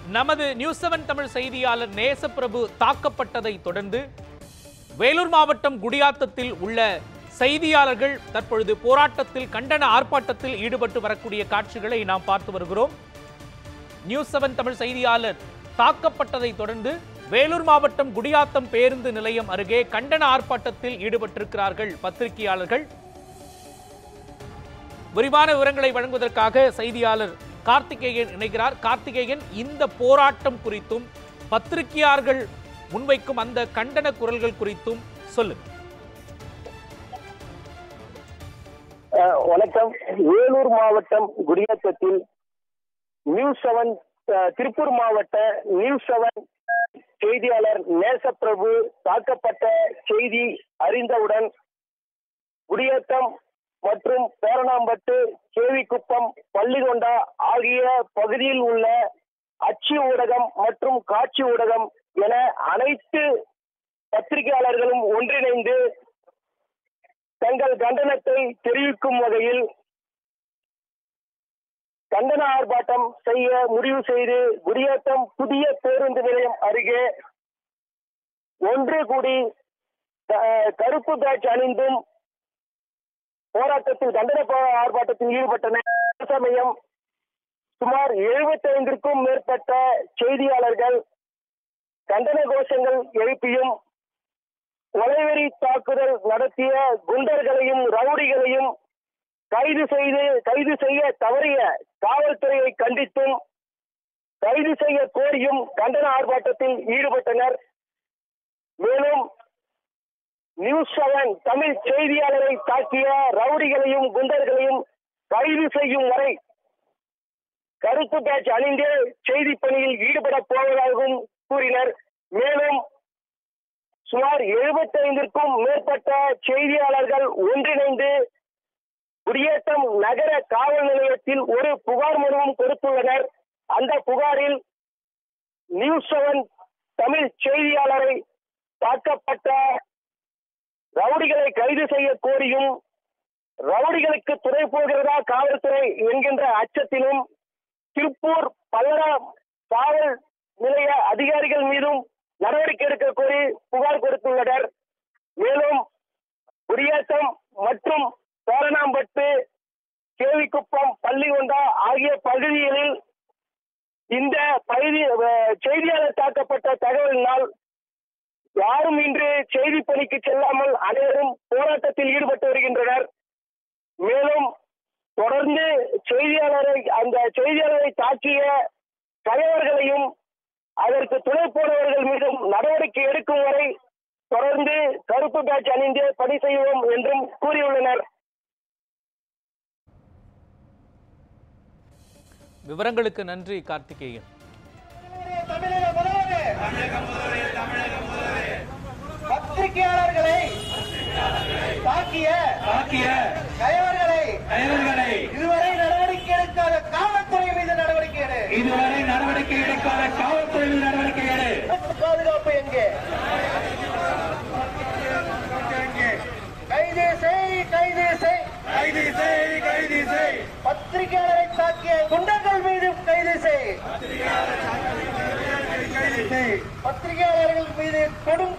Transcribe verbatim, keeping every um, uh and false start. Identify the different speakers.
Speaker 1: நமது news seven Tamil செய்தியாளர் நேசப்பிரபு தாக்கப்பட்டதை தொடர்ந்து வேலூர் மாவட்டம் குடியாத்தத்தில் உள்ள செய்தியாளர்கள் தற்பொழுது போராட்டத்தில் கண்டன ஆர்ப்பாட்டத்தில் ஈடுபட்டு வரக்கூடிய காட்சிகளை நாம் பார்த்து வருகிறோம். நியூஸ் செவன் தமிழ் செய்தியாளர் தாக்கப்பட்டதை தொடர்ந்து வேலூர் மாவட்டம் குடியாத்தம் பேருந்து நிலையம் அருகே கண்டன ஆர்ப்பாட்டத்தில் ஈடுபட்டிருக்கிறார்கள் பத்திரிகையாளர்கள். விரிவான விவரங்களை வழங்குவதற்காக செய்தியாளர் கார்த்திகேயன் இணைகிறார். கார்த்திகேயன், இந்த போராட்டம் குறித்தும் பத்திரிகையாளர்கள் முன்வைக்கும் அந்த கண்டன குரல்கள் குறித்தும் சொல்லுங்க.
Speaker 2: வணக்கம். வேலூர் மாவட்டம் குடியாத்தத்தில் நியூஸ் செவன் திருப்பூர் மாவட்ட நியூஸ் செவன் செய்தியாளர் நேசப்பிரபு தாக்கப்பட்ட செய்தி அறிந்தவுடன் குடியாத்தம் மற்றும் பேரணாம்பட்டு, கேவிக்குப்பம், பள்ளிகொண்டா ஆகிய பகுதியில் உள்ள அச்சு ஊடகம் மற்றும் காட்சி ஊடகம் என அனைத்து பத்திரிகையாளர்களும் ஒன்றிணைந்து தங்கள் கண்டனத்தை தெரிவிக்கும் வகையில் கண்டன ஆர்ப்பாட்டம் செய்ய முடிவு செய்து குடியாத்தம் புதிய பேருந்து நிலையம் அருகே ஒன்று கூடி கருப்பு பேட்ச் அணிந்தும் போராட்டத்தில் கண்டன ஆர்ப்பாட்டத்தில் ஈடுபட்டனர். சமயம் சுமார் எழுபத்தி ஐந்திற்கும் மேற்பட்ட செய்தியாளர்கள் கண்டன கோஷங்கள் எழுப்பியும் கொலைவெறி தாக்குதல் நடத்திய குண்டர்களையும் ரவுடிகளையும் கைது செய்து கைது செய்ய தவறிய காவல்துறையை கண்டித்தும் கைது செய்ய கோரியும் கண்டன ஆர்ப்பாட்டத்தில் ஈடுபட்டனர். மேலும் நியூஸ் செவன் தமிழ் செய்தியாளரை தாக்கிய ரவுடிகளையும் குண்டர்களையும் கைது செய்யும் வரை கருப்பு பேட்ச் அணிந்தே செய்தி பணியில் ஈடுபட போவதாகவும் கூறினர். மேலும் சுமார் எழுபத்தி ஐந்திற்கும் மேற்பட்ட செய்தியாளர்கள் ஒன்றிணைந்து குடியாத்தம் நகர காவல் நிலையத்தில் ஒரு புகார் மனுவும் கொடுத்துள்ளனர். அந்த புகாரில் நியூஸ் செவன் தமிழ் செய்தியாளரை தாக்கப்பட்ட ரவுடிகளை கைது செய்ய கோரியும் ரவுடிகளுக்கு துணை போகிறதா காவல்துறை என்கின்ற அச்சத்திலும் திருப்பூர் பல்லடம் காவல் நிலைய அதிகாரிகள் மீதும் நடவடிக்கை எடுக்க கோரி புகார் கொடுத்துள்ளனர். மேலும் குடியாத்தம் மற்றும் பேரணாம்பட்டு, கேவிக்குப்பம், பள்ளிகொண்டா ஆகிய பகுதிகளில் இந்த பகுதி செய்தியாளர் தாக்கப்பட்ட தகவலினால் யாரும் இன்று செய்தி பணிக்கு செல்லாமல் அனைவரும் போராட்டத்தில் ஈடுபட்டு வருகின்றனர். மேலும் தொடர்ந்து செய்தியாளரை அந்த செய்தியாளரை தாக்கிய தலைவர்களையும் அதற்கு துணை போனவர்கள் மீதும் நடவடிக்கை எடுக்கும் வரை தொடர்ந்து கருப்பு பேட்ச் அணிந்து பணி செய்வோம் என்றும் கூறியுள்ளனர்.
Speaker 1: விவரங்களுக்கு நன்றி கார்த்திகேயன்.
Speaker 3: பத்திரிகையாளர்களை தாக்கிய தாக்கிய கயவர்களை கயவர்களை இதுவரை நடவடிக்கை எடுக்காத காவல்துறை மீது நடவடிக்கை எடு இதுவரை நடவடிக்கை எடுக்காத காவல்துறை மீது நடவடிக்கை எடு பாதுகாப்பு எங்கே? கைது செய் கைது செய் கைது செய் கைது செய் பத்திரிகையாளரை தாக்கிய குண்டர்கள் மீது கைது செய் பத்திரிகையாளர்கள் மீது கொடும்